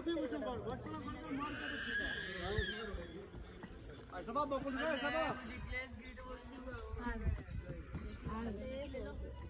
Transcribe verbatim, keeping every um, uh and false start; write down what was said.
अभी मुझे बोल बचपन में तो मार के देखा ऐसा बात बोल रहा है सब रिप्लेस गिफ्ट वो सी हां हां ले लो